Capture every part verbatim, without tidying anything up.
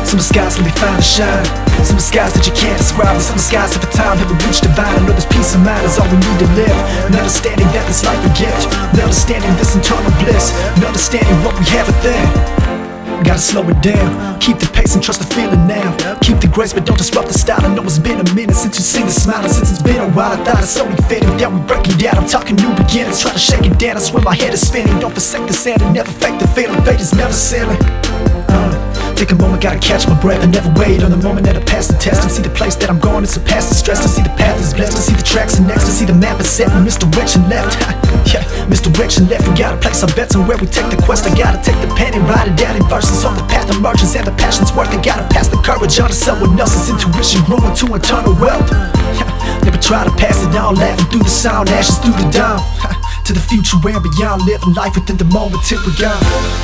Some skies can be found to shine, some skies that you can't describe, and some skies of a time that we reach divine. I know this peace of mind is all we need to live, and understanding that this life a gift, and understanding this internal bliss, and understanding what we have within. Gotta slow it down, keep the pace and trust the feeling now. Keep the grace but don't disrupt the style. I know it's been a minute since you've seen the smile, and since it's been a while I thought it's only fitting that we break it down. I'm talking new beginnings, try to shake it down. I swear my head is spinning, don't forsake the sound and never fake the feeling. Fate is never sailing. uh, Take a moment, gotta catch my breath and never wait on the moment that I pass the test and see the place that I'm going and surpass the stress. To see the path is blessed, to see the tracks and next, to see the map is set and misdirection left. Yeah, misdirection left. We gotta place our bets on where we take the quest. I gotta take the pen and write it down in verses on the path emerges and the passion's worth. I gotta pass the courage on to someone else's intuition, growing to eternal wealth. Yeah, never try to pass it on, laughing through the sound, ashes through the dawn. To the future and beyond, living life within the moment till we're gone.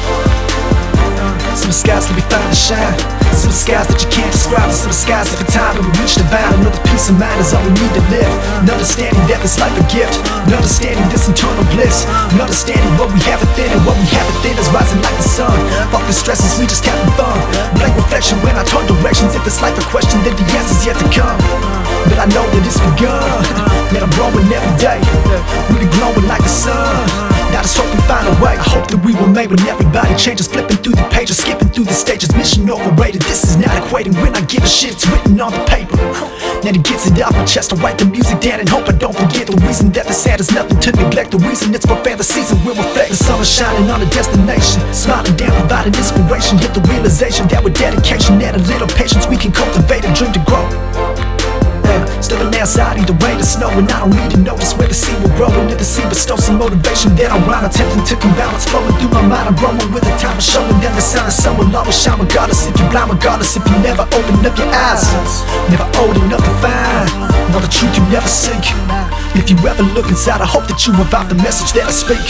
Some skies can be found to shine, some skies that you can't describe, and some skies of a time that we reach divine. I know the peace of mind is all we need to live, and understanding that this life a gift, and understanding this internal bliss, and understanding what we have within, and what we have within is rising like the sun. Fuck the stresses, we just having fun. Blank reflection when I turn directions. If this life a question, then the answer's yet to come. But I know that it's begun, that I'm growing every day, really glowing like the sun. Now just hope we find a way. I hope that we were made when everybody changes, flipping through the pages, skipping through the stages. Mission overrated, this is not equating. When I give a shit, it's written on the paper. Then it gets it off my chest, I write the music down and hope I don't forget. The reason that the sad is nothing to neglect, the reason it's profound, the season will reflect. The sun is shining on a destination, smiling down, providing inspiration. Hit the realization that with dedication and a little patience we can cultivate a dream to grow. Stepping outside, either rain or snow, and I don't need to notice where the seed will grow. And if the seed bestows some motivation, then I rhyme, attempting to combine. Flowing through my mind, I'm growing with the time of showing. Then the sun is sun will always shine, regardless if you're blind, regardless if you never open up your eyes, never old enough to find all the truth you never seek. If you ever look inside, I hope that you revive the message that I speak.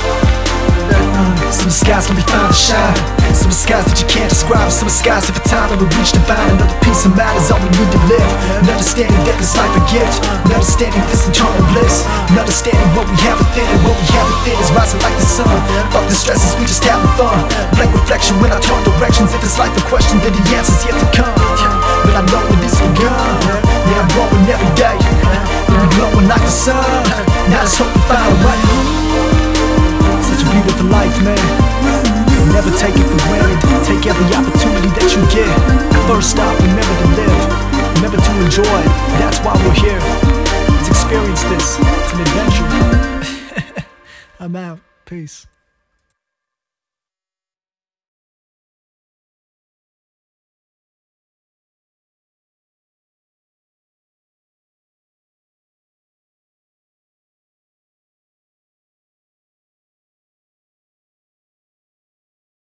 Some skies can be found to shine, some skies that you can't describe, some skies of a time that we reach divine. Another peace of mind is all we need to live, and understanding that this life a gift, and understanding this internal bliss, and understanding what we have within, and what we have within is rising like the sun. Fuck the stresses, we just having fun. Blank reflection when I turn directions. If this life a question, then the answer's yet to come. But I know when it's begun, yeah, I'm growing every day, and I'm glowing like the sun. Now just hope we find a way. Such a beautiful life, man. Never take it for granted. Take every opportunity that you get. First off, remember to live, remember to enjoy. That's why we're here. Let's experience this. It's an adventure. I'm out. Peace.